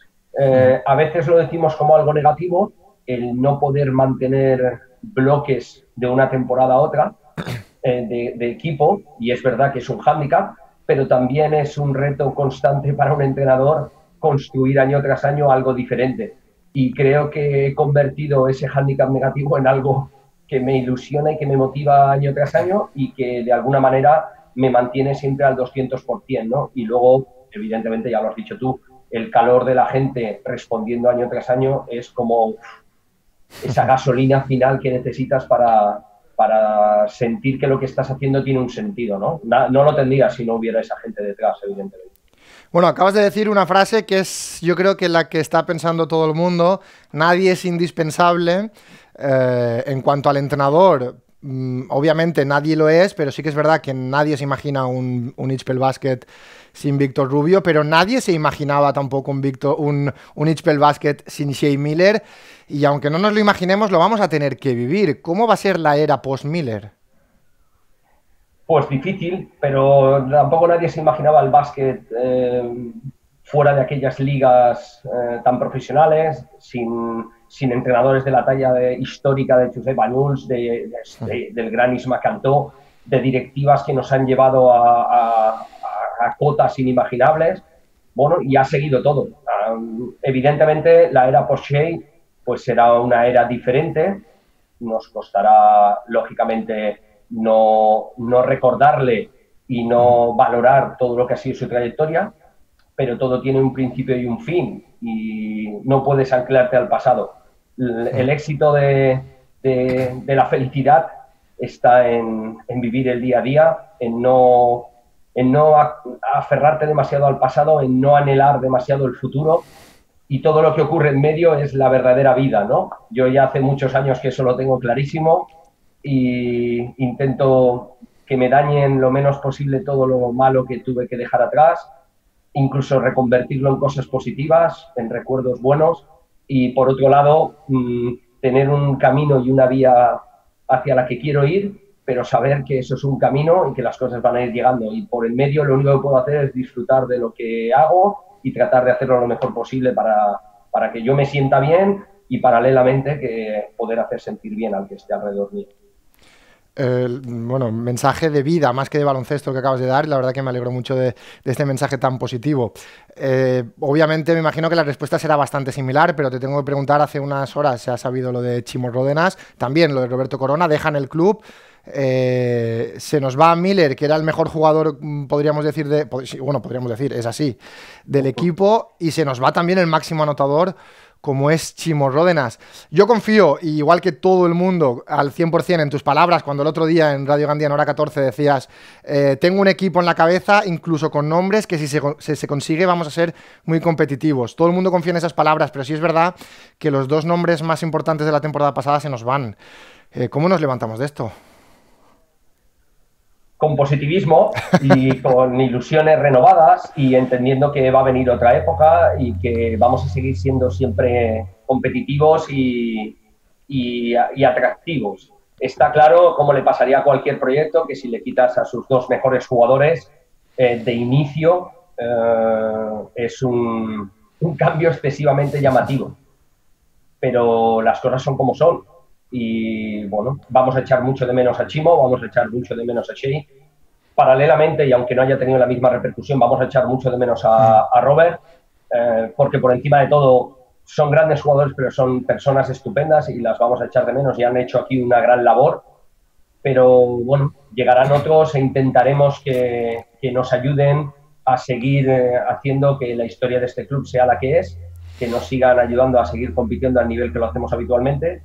S5: A veces lo decimos como algo negativo, el no poder mantener bloques de una temporada a otra de equipo, y es verdad que es un hándicap, pero también es un reto constante para un entrenador construir año tras año algo diferente. Y creo que he convertido ese hándicap negativo en algo que me ilusiona y que me motiva año tras año y que de alguna manera me mantiene siempre al 200%, ¿no? Y luego, evidentemente, ya lo has dicho tú, el calor de la gente respondiendo año tras año es como esa gasolina final que necesitas para sentir que lo que estás haciendo tiene un sentido, ¿no? No lo tendría si no hubiera esa gente detrás, evidentemente.
S4: Bueno, acabas de decir una frase que es, yo creo que la que está pensando todo el mundo. Nadie es indispensable. En cuanto al entrenador, obviamente nadie lo es, pero sí que es verdad que nadie se imagina un Unitpel Basket sin Víctor Rubio, pero nadie se imaginaba tampoco un Unitpel Basket sin Shea Miller. Y aunque no nos lo imaginemos, lo vamos a tener que vivir. ¿Cómo va a ser la era post-Miller?
S5: Pues difícil, pero tampoco nadie se imaginaba el básquet fuera de aquellas ligas tan profesionales, sin entrenadores de la talla histórica de Josep Banyuls, del gran Isma Cantó, de directivas que nos han llevado a cotas inimaginables. Bueno, y ha seguido todo. Evidentemente, la era post-Shea pues será una era diferente. Nos costará, lógicamente, no recordarle y no valorar todo lo que ha sido su trayectoria, pero todo tiene un principio y un fin y no puedes anclarte al pasado. El éxito de la felicidad está en vivir el día a día, en no aferrarte demasiado al pasado, en no anhelar demasiado el futuro, y todo lo que ocurre en medio es la verdadera vida, ¿no? Yo ya hace muchos años que eso lo tengo clarísimo y intento que me dañen lo menos posible todo lo malo que tuve que dejar atrás, incluso reconvertirlo en cosas positivas, en recuerdos buenos, y por otro lado, tener un camino y una vía hacia la que quiero ir, pero saber que eso es un camino y que las cosas van a ir llegando. Y por el medio lo único que puedo hacer es disfrutar de lo que hago y tratar de hacerlo lo mejor posible para que yo me sienta bien y paralelamente que poder hacer sentir bien al que esté alrededor mío.
S4: Bueno, mensaje de vida más que de baloncesto que acabas de dar. La verdad que me alegro mucho de este mensaje tan positivo. Obviamente me imagino que la respuesta será bastante similar, pero te tengo que preguntar, hace unas horas se ha sabido lo de Chimo Ródenas, también lo de Roberto Corona, dejan el club. Se nos va Miller, que era el mejor jugador, podríamos decir, podríamos decir, es así, del equipo, y se nos va también el máximo anotador, como es Chimo Ródenas. Yo confío, igual que todo el mundo, al 100% en tus palabras, cuando el otro día en Radio Gandía en Hora 14 decías, tengo un equipo en la cabeza, incluso con nombres, que si se consigue vamos a ser muy competitivos. Todo el mundo confía en esas palabras, pero sí es verdad que los dos nombres más importantes de la temporada pasada se nos van. ¿Cómo nos levantamos de esto?
S5: Con positivismo y con ilusiones renovadas y entendiendo que va a venir otra época y que vamos a seguir siendo siempre competitivos y atractivos. Está claro, como le pasaría a cualquier proyecto, que si le quitas a sus dos mejores jugadores de inicio, es un cambio excesivamente llamativo. Pero las cosas son como son. Y bueno, vamos a echar mucho de menos a Chimo, vamos a echar mucho de menos a Shea. Paralelamente, y aunque no haya tenido la misma repercusión, vamos a echar mucho de menos a Robert, porque por encima de todo son grandes jugadores, pero son personas estupendas y las vamos a echar de menos y han hecho aquí una gran labor. Pero bueno, llegarán otros e intentaremos que nos ayuden a seguir haciendo que la historia de este club sea la que es, que nos sigan ayudando a seguir compitiendo al nivel que lo hacemos habitualmente.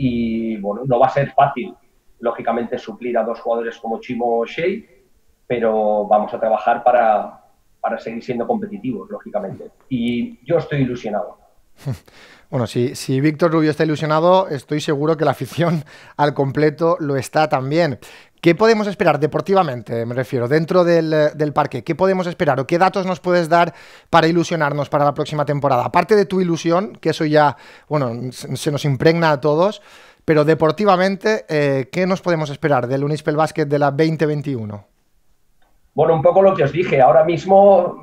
S5: Y bueno, no va a ser fácil, lógicamente, suplir a dos jugadores como Chimo o Shea, pero vamos a trabajar para seguir siendo competitivos, lógicamente. Y yo estoy ilusionado.
S4: Bueno, si Víctor Rubio está ilusionado, estoy seguro que la afición al completo lo está también. ¿Qué podemos esperar deportivamente, me refiero, dentro del parque? ¿Qué podemos esperar o qué datos nos puedes dar para ilusionarnos para la próxima temporada? Aparte de tu ilusión, que eso ya, bueno, se nos impregna a todos, pero deportivamente, ¿qué nos podemos esperar del Unispel Basket de la 2021?
S5: Bueno, un poco lo que os dije. Ahora mismo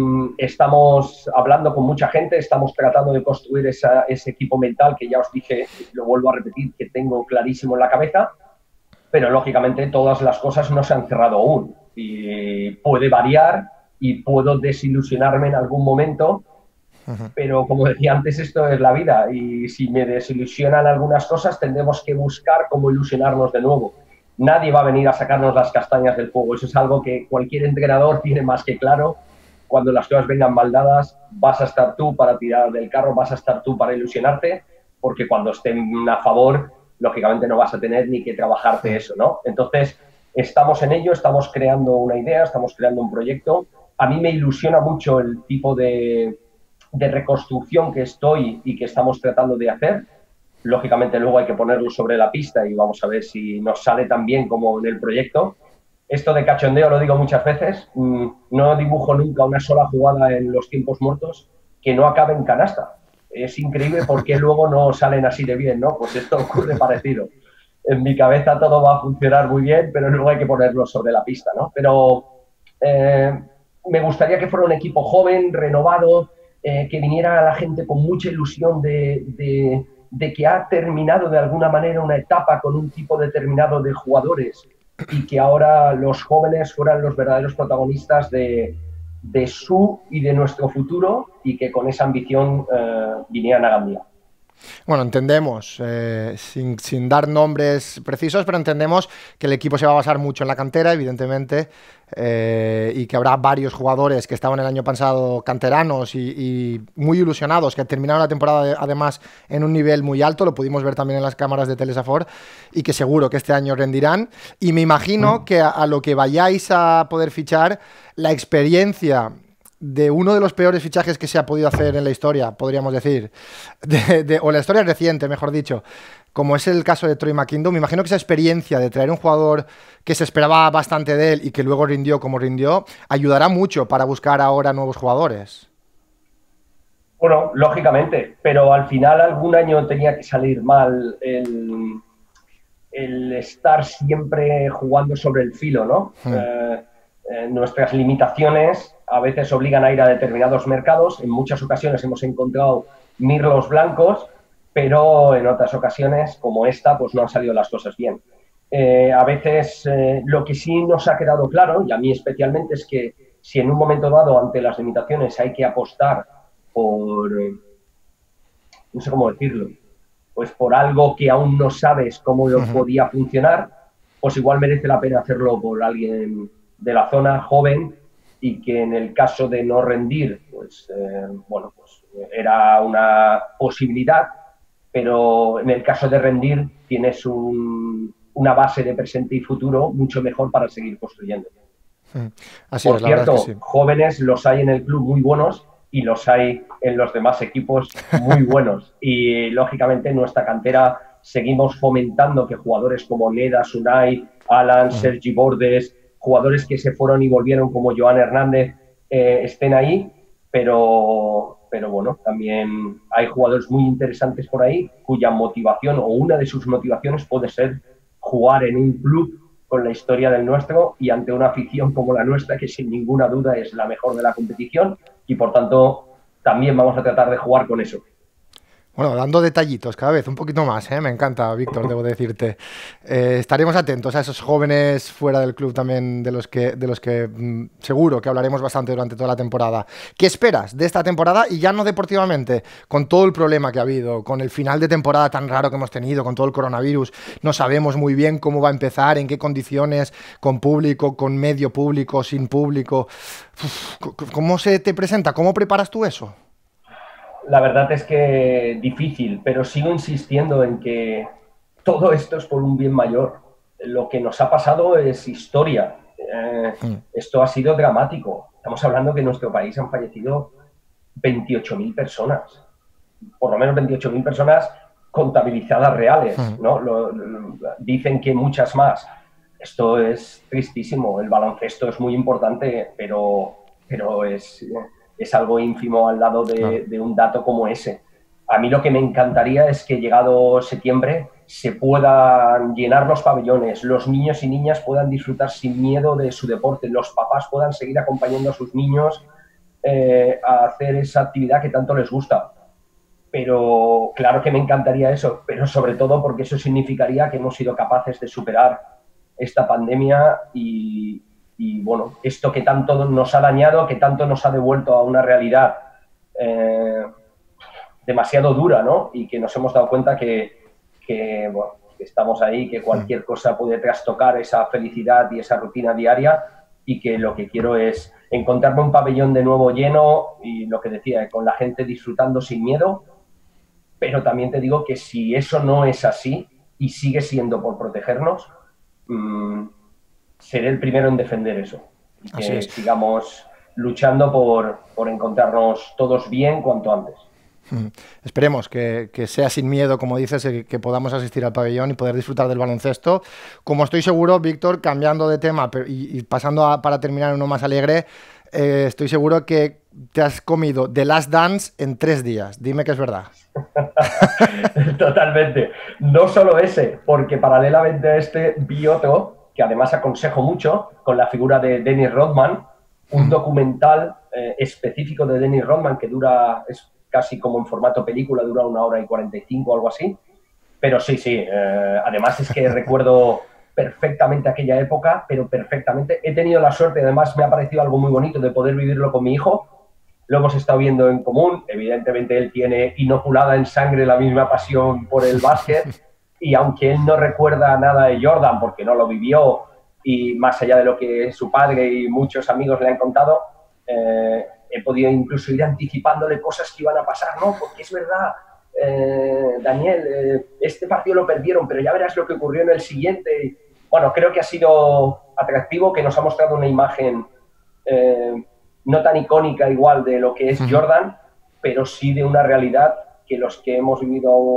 S5: estamos hablando con mucha gente, estamos tratando de construir ese equipo mental que ya os dije, lo vuelvo a repetir, que tengo clarísimo en la cabeza. Pero lógicamente todas las cosas no se han cerrado aún y puede variar y puedo desilusionarme en algún momento, pero como decía antes, esto es la vida y si me desilusionan algunas cosas tendremos que buscar cómo ilusionarnos de nuevo. Nadie va a venir a sacarnos las castañas del fuego, eso es algo que cualquier entrenador tiene más que claro. Cuando las cosas vengan mal dadas, vas a estar tú para tirar del carro, vas a estar tú para ilusionarte, porque cuando estén a favor, lógicamente no vas a tener ni que trabajarte eso, ¿no? Entonces, estamos en ello, estamos creando una idea, estamos creando un proyecto. A mí me ilusiona mucho el tipo de reconstrucción que estoy y que estamos tratando de hacer. Lógicamente, luego hay que ponerlo sobre la pista y vamos a ver si nos sale tan bien como en el proyecto. Esto de cachondeo lo digo muchas veces, no dibujo nunca una sola jugada en los tiempos muertos que no acabe en canasta. Es increíble por qué luego no salen así de bien, ¿no? Pues esto ocurre parecido. En mi cabeza todo va a funcionar muy bien, pero luego hay que ponerlo sobre la pista, ¿no? Pero me gustaría que fuera un equipo joven, renovado, que viniera la gente con mucha ilusión de que ha terminado de alguna manera una etapa con un tipo determinado de jugadores y que ahora los jóvenes fueran los verdaderos protagonistas de su y de nuestro futuro y que con esa ambición vinieran a Gandía.
S4: Bueno, entendemos, sin dar nombres precisos, pero entendemos que el equipo se va a basar mucho en la cantera, evidentemente, y que habrá varios jugadores que estaban el año pasado canteranos y muy ilusionados, que terminaron la temporada además en un nivel muy alto, lo pudimos ver también en las cámaras de Telesafor, y que seguro que este año rendirán. Y me imagino que a lo que vayáis a poder fichar, la experiencia de uno de los peores fichajes que se ha podido hacer en la historia, podríamos decir, o la historia reciente, mejor dicho, como es el caso de Troy McIndoe, me imagino que esa experiencia de traer un jugador que se esperaba bastante de él y que luego rindió como rindió, ayudará mucho para buscar ahora nuevos jugadores.
S5: Bueno, lógicamente, pero al final algún año tenía que salir mal el estar siempre jugando sobre el filo, ¿no? Nuestras limitaciones a veces obligan a ir a determinados mercados. En muchas ocasiones hemos encontrado mirlos blancos, pero en otras ocasiones, como esta, pues no han salido las cosas bien. A veces lo que sí nos ha quedado claro, y a mí especialmente, es que si en un momento dado, ante las limitaciones, hay que apostar por, no sé cómo decirlo, pues por algo que aún no sabes cómo lo podía funcionar, pues igual merece la pena hacerlo por alguien de la zona, joven, y que en el caso de no rendir, pues bueno, pues era una posibilidad, pero en el caso de rendir tienes una base de presente y futuro mucho mejor para seguir construyendo.
S4: Así
S5: por
S4: es, la
S5: cierto,
S4: verdad es que sí.
S5: jóvenes los hay en el club muy buenos y los hay en los demás equipos muy buenos. Y, lógicamente, en nuestra cantera seguimos fomentando que jugadores como Neda, Sunay, Alan, Sergi Bordes, jugadores que se fueron y volvieron como Joan Hernández, estén ahí, pero bueno, también hay jugadores muy interesantes por ahí cuya motivación o una de sus motivaciones puede ser jugar en un club con la historia del nuestro y ante una afición como la nuestra, que sin ninguna duda es la mejor de la competición, y por tanto también vamos a tratar de jugar con eso.
S4: Bueno, dando detallitos cada vez, un poquito más, ¿eh? Me encanta, Víctor, debo decirte. Estaremos atentos a esos jóvenes fuera del club también, de los que seguro que hablaremos bastante durante toda la temporada. ¿Qué esperas de esta temporada? Y ya no deportivamente, con todo el problema que ha habido, con el final de temporada tan raro que hemos tenido, con todo el coronavirus, no sabemos muy bien cómo va a empezar, en qué condiciones, con público, con medio público, sin público. ¿Cómo se te presenta? ¿Cómo preparas tú eso?
S5: La verdad es que difícil, pero sigo insistiendo en que todo esto es por un bien mayor. Lo que nos ha pasado es historia. Esto ha sido dramático. Estamos hablando que en nuestro país han fallecido 28.000 personas. Por lo menos 28.000 personas contabilizadas reales, ¿no? Dicen que muchas más. Esto es tristísimo. El baloncesto es muy importante, pero es algo ínfimo al lado de un dato como ese. A mí lo que me encantaría es que, llegado septiembre, se puedan llenar los pabellones, los niños y niñas puedan disfrutar sin miedo de su deporte, los papás puedan seguir acompañando a sus niños a hacer esa actividad que tanto les gusta. Pero claro que me encantaría eso, pero sobre todo porque eso significaría que hemos sido capaces de superar esta pandemia y bueno, esto que tanto nos ha dañado, que tanto nos ha devuelto a una realidad demasiado dura, ¿no? Y que nos hemos dado cuenta que estamos ahí, que cualquier cosa puede trastocar esa felicidad y esa rutina diaria, y que lo que quiero es encontrarme un pabellón de nuevo lleno y, lo que decía, con la gente disfrutando sin miedo. Pero también te digo que si eso no es así y sigue siendo por protegernos, seré el primero en defender eso. Y que sigamos luchando por encontrarnos todos bien cuanto antes.
S4: Esperemos que sea sin miedo, como dices, que podamos asistir al pabellón y poder disfrutar del baloncesto. Como estoy seguro, Víctor, cambiando de tema y pasando para terminar uno más alegre, estoy seguro que te has comido The Last Dance en 3 días. Dime que es verdad.
S5: Totalmente. No solo ese, porque paralelamente a este vi otro, que además aconsejo mucho, con la figura de Dennis Rodman, un documental específico de Dennis Rodman que dura, es casi como en formato película, dura 1 hora y 45 o algo así. Pero sí, además es que recuerdo perfectamente aquella época, pero perfectamente. He tenido la suerte, además me ha parecido algo muy bonito, de poder vivirlo con mi hijo. Lo hemos estado viendo en común. Evidentemente él tiene inoculada en sangre la misma pasión por el básquet, y aunque él no recuerda nada de Jordan porque no lo vivió, y más allá de lo que su padre y muchos amigos le han contado, he podido incluso ir anticipándole cosas que iban a pasar, ¿no? Porque es verdad, Daniel, este partido lo perdieron, pero ya verás lo que ocurrió en el siguiente. Bueno, creo que ha sido atractivo, que nos ha mostrado una imagen no tan icónica igual de lo que es Jordan, pero sí de una realidad que los que hemos vivido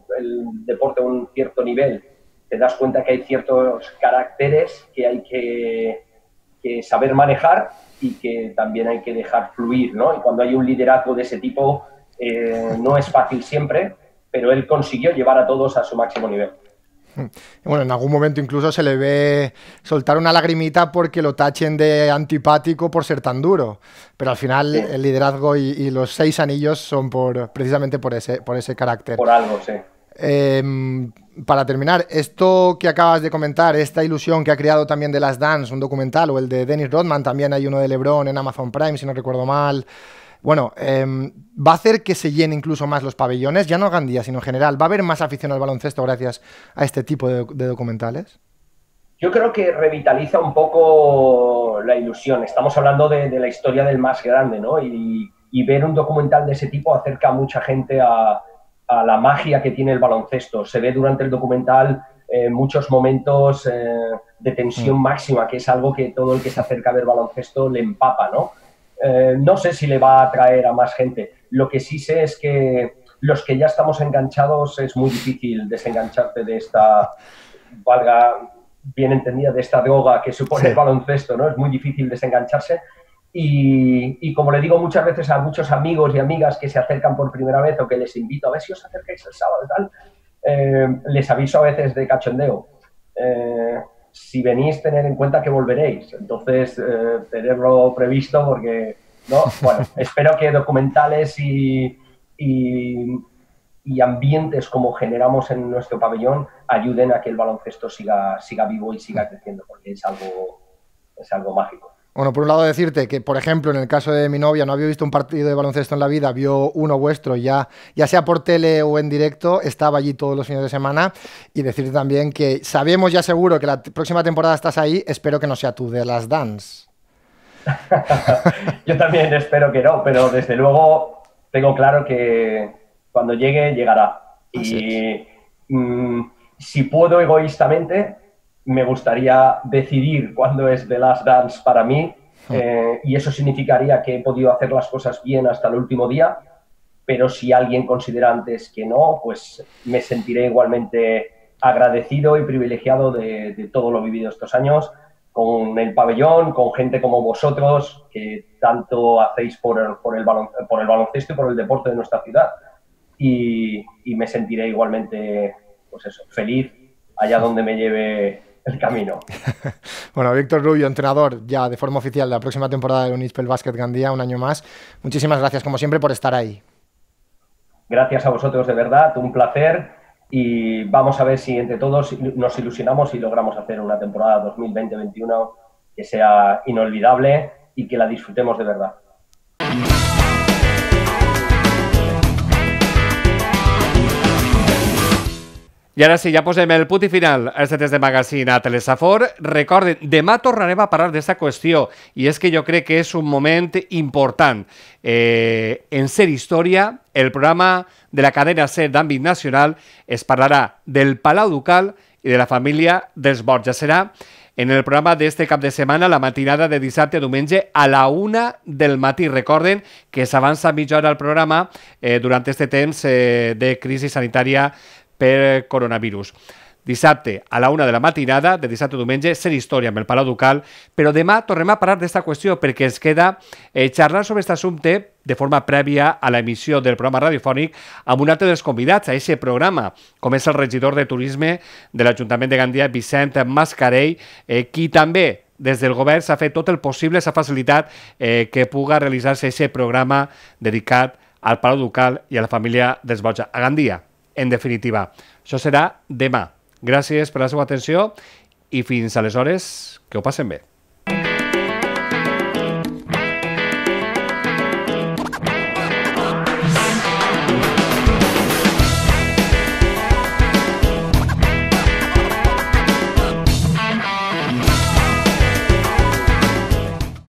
S5: el deporte a un cierto nivel, te das cuenta que hay ciertos caracteres que hay que saber manejar y que también hay que dejar fluir, ¿no? Y cuando hay un liderazgo de ese tipo, no es fácil siempre, pero él consiguió llevar a todos a su máximo nivel.
S4: Bueno, en algún momento incluso se le ve soltar una lagrimita porque lo tachen de antipático por ser tan duro, pero al final sí, el liderazgo y los 6 anillos son precisamente por ese carácter.
S5: Por algo, sí.
S4: Para terminar, esto que acabas de comentar, esta ilusión que ha creado también The Last Dance, un documental, o el de Dennis Rodman, también hay uno de LeBron en Amazon Prime, si no recuerdo mal. Bueno, va a hacer que se llenen incluso más los pabellones, ya no Gandía, sino en general. ¿Va a haber más afición al baloncesto gracias a este tipo de documentales?
S5: Yo creo que revitaliza un poco la ilusión. Estamos hablando de la historia del más grande, ¿no? Y ver un documental de ese tipo acerca a mucha gente a la magia que tiene el baloncesto. Se ve durante el documental muchos momentos de tensión máxima, que es algo que todo el que se acerca a ver baloncesto le empapa, ¿no? No sé si le va a atraer a más gente. Lo que sí sé es que los que ya estamos enganchados es muy difícil desengancharte de esta, valga bien entendida, de esta droga que supone el baloncesto, ¿no? Es muy difícil desengancharse y como le digo muchas veces a muchos amigos y amigas que se acercan por primera vez o que les invito a ver si os acercáis el sábado y tal, les aviso a veces de cachondeo. Si venís, tener en cuenta que volveréis. Entonces, tenerlo previsto porque, ¿no? Bueno, espero que documentales y ambientes como generamos en nuestro pabellón ayuden a que el baloncesto siga vivo y siga creciendo, porque es algo mágico.
S4: Bueno, por un lado decirte que, por ejemplo, en el caso de mi novia, no había visto un partido de baloncesto en la vida, vio uno vuestro, ya sea por tele o en directo, estaba allí todos los fines de semana, y decirte también que sabemos ya seguro que la próxima temporada estás ahí, espero que no sea tú de Last Dance.
S5: Yo también espero que no, pero desde luego tengo claro que cuando llegue, llegará. Y si puedo egoístamente, me gustaría decidir cuándo es The Last Dance para mí, y eso significaría que he podido hacer las cosas bien hasta el último día, pero si alguien considera antes que no, pues me sentiré igualmente agradecido y privilegiado de todo lo vivido estos años, con el pabellón, con gente como vosotros, que tanto hacéis por el baloncesto y por el deporte de nuestra ciudad, y me sentiré igualmente, pues eso, feliz allá donde me lleve el camino.
S4: Bueno, Víctor Rubio, entrenador ya de forma oficial de la próxima temporada del Unispel Básquet Gandía, un año más. Muchísimas gracias, como siempre, por estar ahí.
S5: Gracias a vosotros, de verdad, un placer, y vamos a ver si entre todos nos ilusionamos y logramos hacer una temporada 2020-21 que sea inolvidable y que la disfrutemos de verdad.
S1: I ara sí, ja posem el punt i final a este test de magazine a Telesafor. Recorden, demà tornarem a parlar d'aquesta qüestió, i és que jo crec que és un moment important. En Ser Història, el programa de la cadena Ser d'àmbit nacional, es parlarà del Palau Ducal i de la família dels Borja. Serà en el programa d'este cap de setmana, la matinada de dissabte a diumenge a la 1 del matí. Recorden que s'avança mitja hora el programa durant este temps de crisi sanitària per coronavirus. Dissabte a la 1 de la matinada, de dissabte a diumenge, Ser Història amb el Palau Ducal, però demà tornem a parlar d'esta qüestió perquè ens queda xerrar sobre aquest assumpte de forma prèvia a l'emissió del programa radiofònic amb un altre dels convidats a aquest programa, com és el regidor de Turisme de l'Ajuntament de Gandia, Vicent Mascarell, qui també des del govern s'ha fet tot el possible, s'ha facilitat que puga realitzar-se aquest programa dedicat al Palau Ducal i a la família dels Borja a Gandia. En definitiva, això serà demà. Gràcies per la seva atenció i fins aleshores, que ho passen bé.